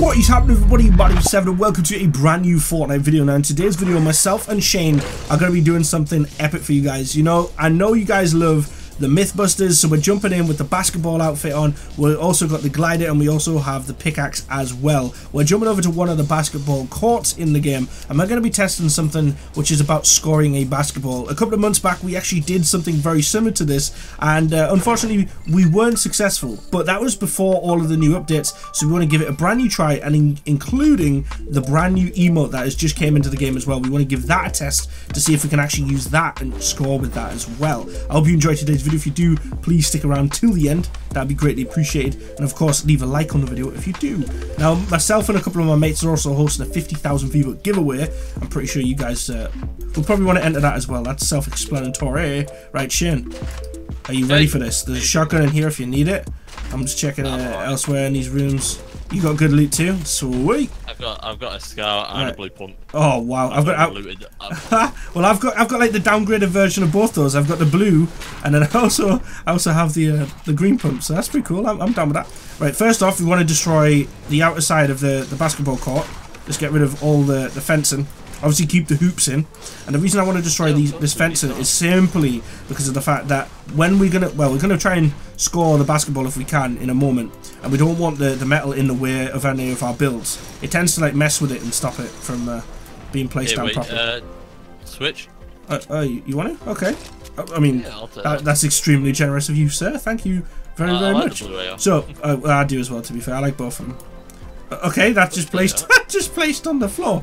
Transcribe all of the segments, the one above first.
What is happening, everybody? Body7 and welcome to a brand new Fortnite video. Now in today's video, myself and Shane are going to be doing something epic for you guys. You know, I know you guys love the Mythbusters, so we're jumping in with the basketball outfit on. We've also got the glider and we also have the pickaxe as well. We're jumping over to one of the basketball courts in the game and we're going to be testing something which is about scoring a basketball. A couple of months back we actually did something very similar to this and unfortunately we weren't successful, but that was before all of the new updates, so we want to give it a brand new try, and including the brand new emote that has just came into the game as well. We want to give that a test to see if we can actually use that and score with that as well. I hope you enjoyed today's video. If you do, please stick around till the end, that'd be greatly appreciated, and of course leave a like on the video if you do. Now myself and a couple of my mates are also hosting a 50,000 viewer giveaway. I'm pretty sure you guys will probably want to enter that as well. That's self-explanatory, right? Shane, are you ready for this? There's a shotgun in here if you need it. I'm just checking elsewhere in these rooms. You got good loot too? Sweet. I've got a scout and a blue pump. Oh wow! I've got well, I've got like the downgraded version of both those. I've got the blue, and then I also have the green pump. So that's pretty cool. I'm down with that. Right. First off, we want to destroy the outer side of the basketball court. Just get rid of all the fencing. Obviously keep the hoops in, and the reason I want to destroy this fencing is simply because of the fact that when we're gonna try and score the basketball if we can in a moment, and we don't want the metal in the way of any of our builds. It tends to like mess with it and stop it from being placed down properly. Switch. You want to? Okay. I mean, yeah, that's extremely generous of you, sir. Thank you very much. So I do as well. To be fair, I like both of them. Okay, that's just placed on the floor.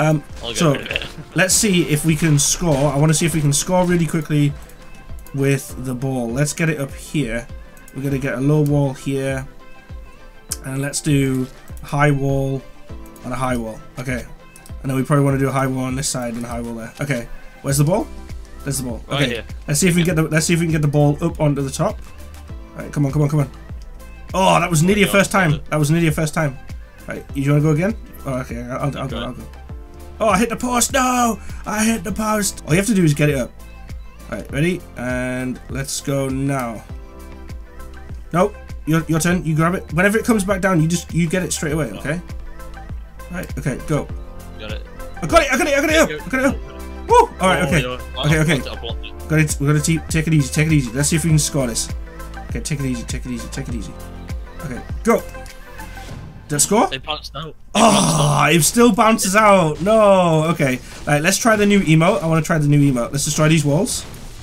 So let's see if we can score. I want to see if we can score really quickly with the ball. Let's get it up here. We're gonna get a low wall here, and let's do a high wall and a high wall. Okay, and then we probably want to do a high wall on this side and a high wall there. Okay, where's the ball? There's the ball. Okay, let's see if we can get the ball up onto the top. All right, come on. Oh, that was nearly a first time. Right, you want to go again? Oh, okay, I'll go. Oh, I hit the post! No! I hit the post! All you have to do is get it up. Alright, ready? And let's go now. Nope, your turn. You grab it. Whenever it comes back down, you get it straight away, okay? Right, okay, go. Got it. I got it up! Woo! Alright, okay. Okay. We're gonna take it easy. Let's see if we can score this. Okay, take it easy. Okay, go! Did it score? It bounced out. It still bounces out. No. Okay. Right, let's try the new emote. I want to try the new emote. Let's destroy these walls.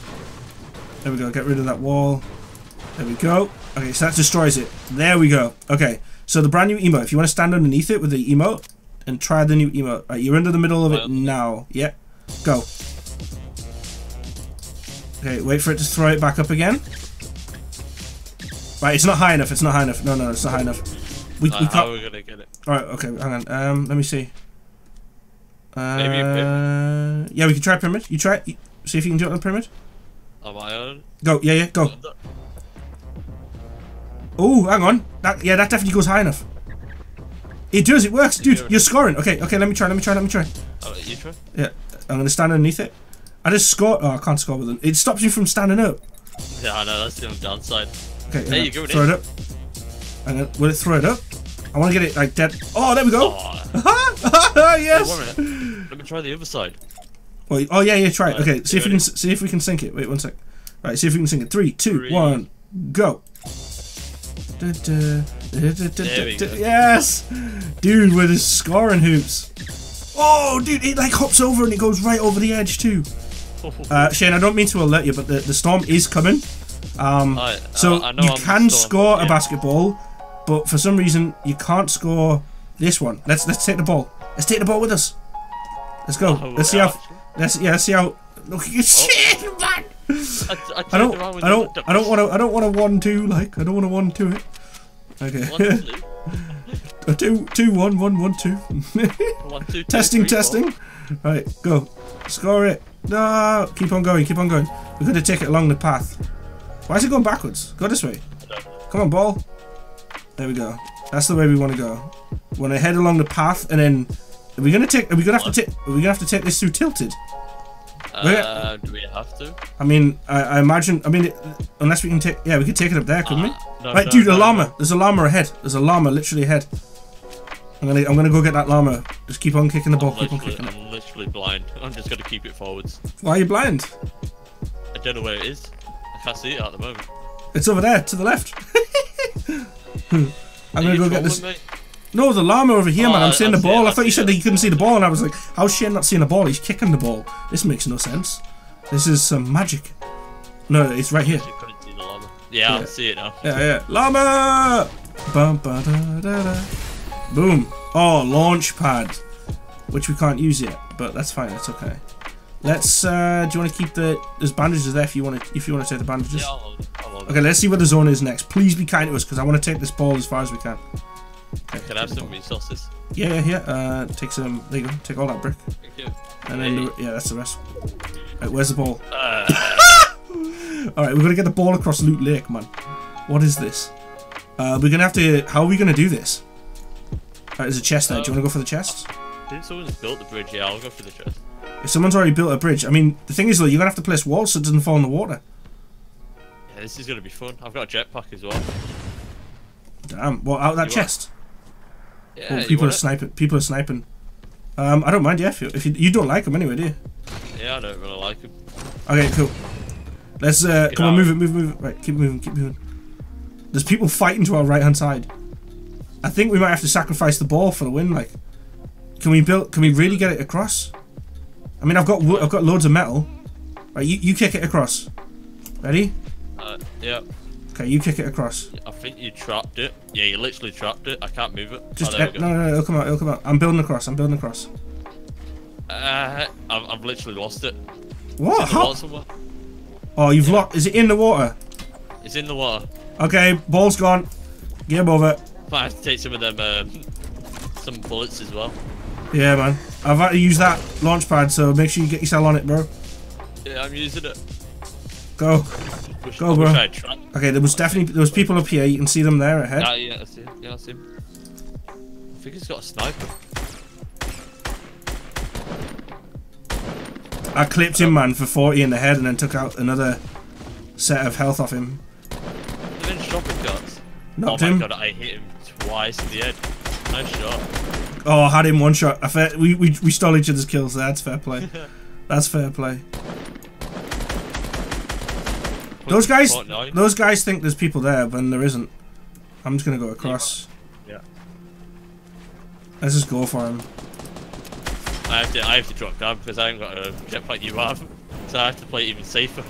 There we go. Get rid of that wall. There we go. Okay, so that destroys it. There we go. Okay. So the brand new emote. If you want to stand underneath it with the emote and try the new emote. Right, you're under the middle of it now. Yeah. Go. Okay, wait for it to throw it back up again. Right, it's not high enough. No, it's not high enough. We can't. How are we gonna get it? Alright, okay, hang on. Let me see. Maybe a pyramid? Yeah, we can try pyramid. You try it. See if you can do it on the pyramid. On my own? Go, yeah, go. Oh, hang on. That definitely goes high enough. It does, it works. Dude, you're scoring. Okay, let me try. Oh, you try? Yeah, I'm gonna stand underneath it. I just score. Oh, I can't score with it. It stops you from standing up. Yeah, I know, that's the downside. Okay, there you go. Throw it up. And then, will it throw it up? I want to get it like dead. Oh, there we go. Yes. Hey, let me try the other side. Oh yeah, try it. Okay, see if we can sink it. Wait 1 sec. Right, see if we can sink it. 3, 2, 1, go. Yes, dude, we're just scoring hoops. Oh, dude, it like hops over and it goes right over the edge too. Shane, I don't mean to alert you, but the storm is coming. So you can score a basketball, but for some reason you can't score this one. Let's take the ball. Let's take the ball with us. Let's go. Let's see how. Let's see how. Look at your shit, man. I don't want a 1-2 like. I don't want to 1-2 it. Okay. 2, 1, 1, 1, 2. 1, 2, 3, testing. Right, go. Score it. No, keep on going. We're gonna take it along the path. Why is it going backwards? Go this way. Come on, ball. There we go. That's the way we want to go. We want to head along the path, and then are we gonna have to take this through tilted? Do we have to? I mean, I imagine. I mean, unless we can take. Yeah, we could take it up there, couldn't we? No, right, dude, a llama. There's a llama ahead. There's a llama literally ahead. I'm gonna go get that llama. Just keep on kicking the ball. Keep on kicking it. I'm literally blind. I'm just gonna keep it forwards. Why are you blind? I don't know where it is. I can't see it at the moment. It's over there, to the left. I'm gonna go get this. Mate? No, the llama over here, man. I'm seeing the ball. I I thought you said that you couldn't see the ball, and I was like, how's Shane not seeing the ball? He's kicking the ball. This makes no sense. This is some magic. No, it's right here. Couldn't see the llama. Yeah, I see it now. Yeah. Llama! Bum, ba, da, da, da. Boom. Oh, launch pad. Which we can't use yet, but that's fine. It's okay. Let's. Do you want to keep the? There's bandages there if you want to. If you want to take the bandages. Yeah, I'll okay, let's see where the zone is next. Please be kind to us, because I want to take this ball as far as we can. Okay, can I have some resources? Yeah. Take some. There you go. Take all that brick. Thank you. And then yeah, that's the rest. Right, where's the ball? All right, we're gonna get the ball across Loot Lake, man. What is this? We're gonna have to. How are we gonna do this? Alright, there's a chest there. Do you want to go for the chest? I think someone's built the bridge. Yeah, I'll go for the chest. If someone's already built a bridge, I mean, the thing is though, you're gonna have to place walls so it doesn't fall in the water. Yeah, this is gonna be fun. I've got a jetpack as well. Damn. Well, out of that chest. Yeah. Oh, people are sniping. People are sniping. I don't mind. Yeah, if you don't like them anyway, do you? Yeah, I don't really like them. Okay, cool. Let's come on, move it. Right, keep moving. There's people fighting to our right hand side. I think we might have to sacrifice the ball for the win. Like, can we really get it across? I mean, I've got loads of metal. Right, you kick it across. Ready? Yeah. Okay, you kick it across. I think you trapped it. Yeah, you literally trapped it. I can't move it. Just no, it'll come out. I'm building across. I've literally lost it. What? How? Oh, you've lost. Is it in the water? It's in the water. Okay, ball's gone. Game over. Might have to take some of them, some bullets as well. Yeah, man. I've had to use that launch pad, so make sure you get yourself on it, bro. Yeah, I'm using it. Go, bro. Okay, there was people up here. You can see them there ahead. Yeah, I see him. Yeah, I see him. I think he's got a sniper. I clipped him, man, for 40 in the head, and then took out another set of health off him. They're in shopping carts. Knocked him. Oh my god, I hit him twice in the head. Nice shot. Oh, I had him one shot. We stole each other's kills there. That's fair play. That's fair play. Those guys think there's people there, but there isn't. I'm just gonna go across. Yeah. Let's just go for him. I have to drop down because I haven't got a jetpack you have, so I have to play it even safer.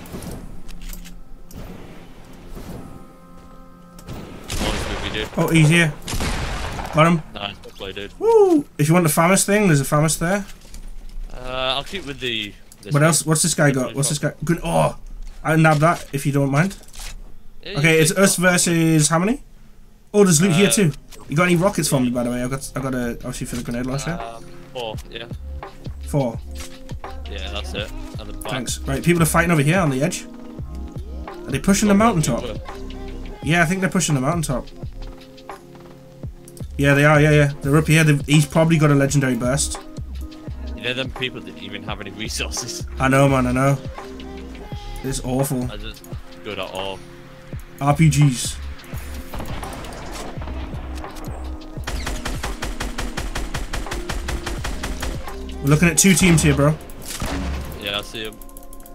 Oh, he's here. Got him. Nice play, dude. Woo! If you want the FAMAS thing, there's a FAMAS there. I'll keep with the. What else? What's this guy got? What's this guy? Good. Oh, I'll nab that if you don't mind. Yeah, okay, it's us versus how many? Oh, there's loot here too. You got any rockets for me, by the way? I got a obviously for the grenade launcher. 4, yeah. 4. Yeah, that's it. And the thanks. Right, people are fighting over here on the edge. Are they pushing the mountaintop? Yeah, I think they're pushing the mountaintop. Yeah, they are. Yeah. They're up here. He's probably got a legendary burst. You know, them people didn't even have any resources. I know, man. I know. It's awful. I just good at all. RPGs. We're looking at 2 teams here, bro. Yeah, I see him.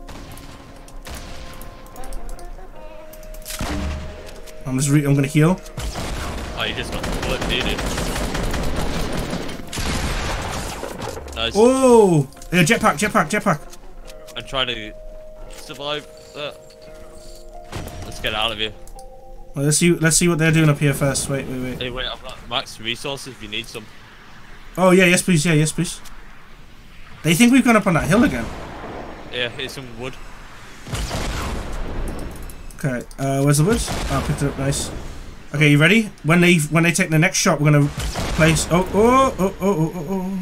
I'm gonna heal. Oh, you just got the bullet needed. Nice. Oh! Yeah, jetpack. I'm trying to survive that. Let's get out of here. Well, let's see what they're doing up here first. Wait. Hey, wait, I've got max resources if you need some. Oh, yeah, yes, please. Yeah, yes, please. They think we've gone up on that hill again. Yeah, here's some wood. Okay, where's the wood? Oh, I picked it up, nice. Okay, you ready? When they take the next shot, we're gonna place. Oh.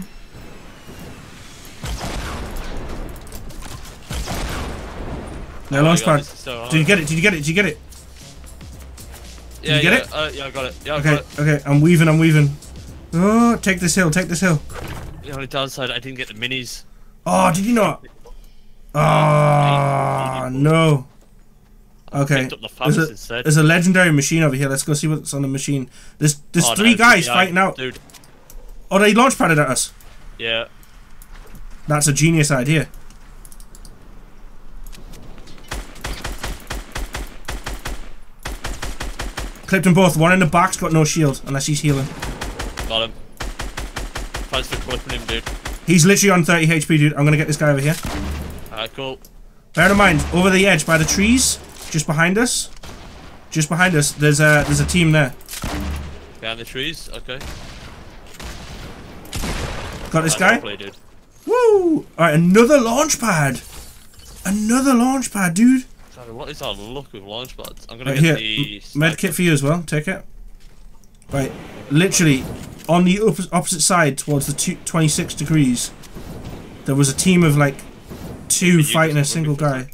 No, launch pad. So Did you get it? Did you get it? Yeah, you get it? Yeah, I got it. Yeah, I okay, got it. okay, I'm weaving. Oh, take this hill. The only downside, I didn't get the minis. Oh, did you not? Oh, no. Okay, there's a legendary machine over here. Let's go see what's on the machine. There's 3 guys fighting out. Dude. Oh, they launch padded at us. Yeah. That's a genius idea. Clipped them both. One in the back's got no shield, unless he's healing. Got him. Thanks for clipping him, dude. He's literally on 30 HP, dude. I'm gonna get this guy over here. Alright, cool. Bear in mind, over the edge by the trees, just behind us. Just behind us, there's a team there. Behind the trees? Okay. Got this guy? Play, dude. Woo! Alright, another launch pad! Another launch pad, dude! Sorry, what is our luck with launch pads? I'm gonna Right, get here. the... Med kit for you as well, take it. Right, literally, on the opposite side towards the 26 degrees, there was a team of like 2 fighting a single guy.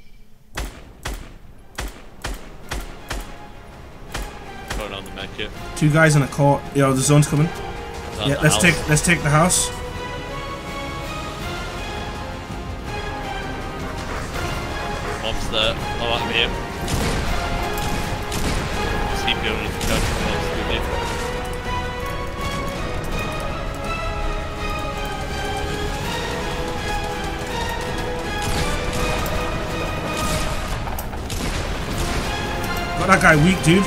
Going on the med kit. 2 guys in a court. Yo, the zone's coming. Yeah, let's take the house. Mom's there. Oh, I'm here. Keep going if you can. Got that guy weak, dude.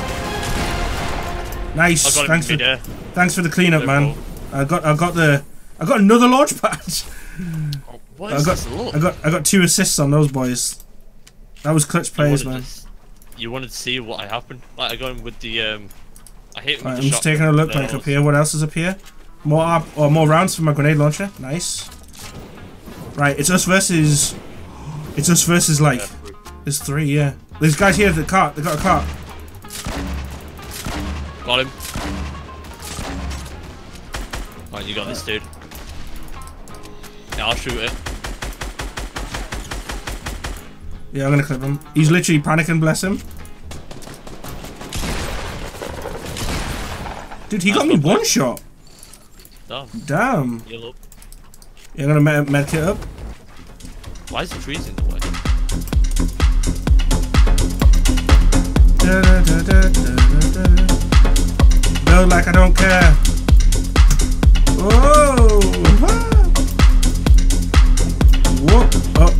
Nice. Thanks for the cleanup, man. I got another launch pad. Oh, what is this? Look. I got 2 assists on those boys. That was clutch plays, man. You wanted to see what happened. Like I got him with the I hit him with I'm the just taking a look like up here. What else is up here? More rounds for my grenade launcher. Nice. Right, it's us versus like there's 3, yeah. These guys here, the cart. They got a cart. Got him. Alright, you got this, dude. Yeah, I'll shoot it. Yeah, I'm gonna clip him. He's literally panicking, bless him. Dude, he got me 1 shot. Damn. Yellow. Yeah, I'm gonna med kit up. Why is the trees in the way? Build like I don't care. Whoa! Whoa! Oh.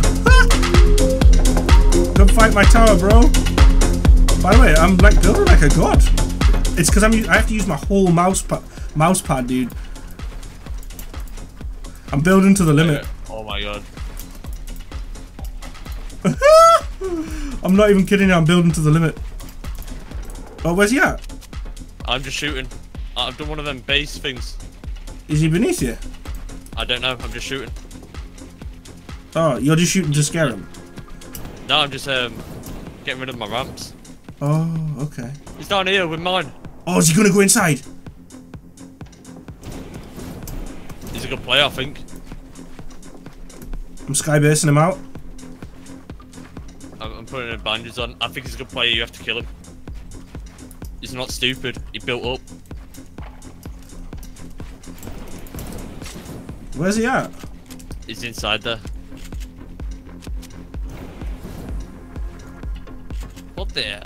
Come fight my tower, bro. By the way, I'm like building like a god. It's because I have to use my whole mouse pad, dude. I'm building to the limit. Oh my god. I'm not even kidding you, I'm building to the limit. Oh, where's he at? I'm just shooting. I've done one of them base things. Is he beneath you? I don't know, I'm just shooting. Oh, you're just shooting to scare him? No, I'm just getting rid of my ramps. Oh, okay. He's down here with mine. Oh, is he gonna go inside? He's a good player, I think. I'm skybursting him out. I'm putting bandages on. I think he's a good player, you have to kill him. He's not stupid, he built up. Where's he at? He's inside there. What the?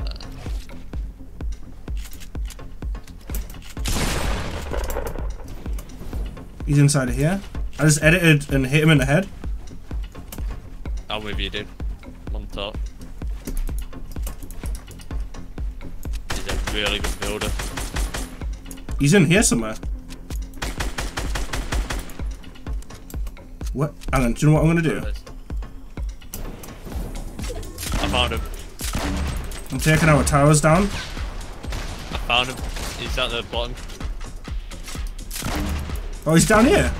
He's inside of here. I just edited and hit him in the head. I'm with you, dude. On top. He's a really good builder. He's in here somewhere. What? Hang on, do you know what I'm gonna do? I found him. I'm taking our towers down. I found him. He's at the bottom. Oh, he's down here.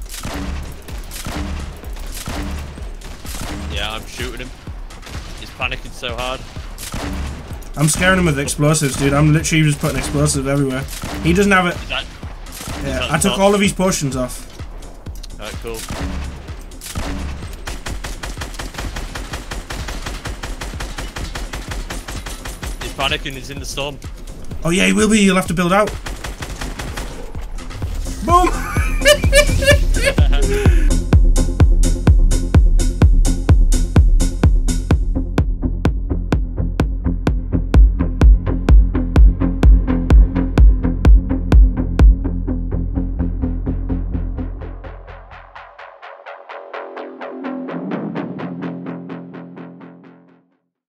Yeah, I'm shooting him. He's panicking so hard. I'm scaring him with explosives, dude. I'm literally just putting explosives everywhere. He doesn't have it. Yeah, I took all of his potions off. Alright, cool. He's panicking, he's in the storm. Oh yeah, he will be. You'll have to build out. Boom!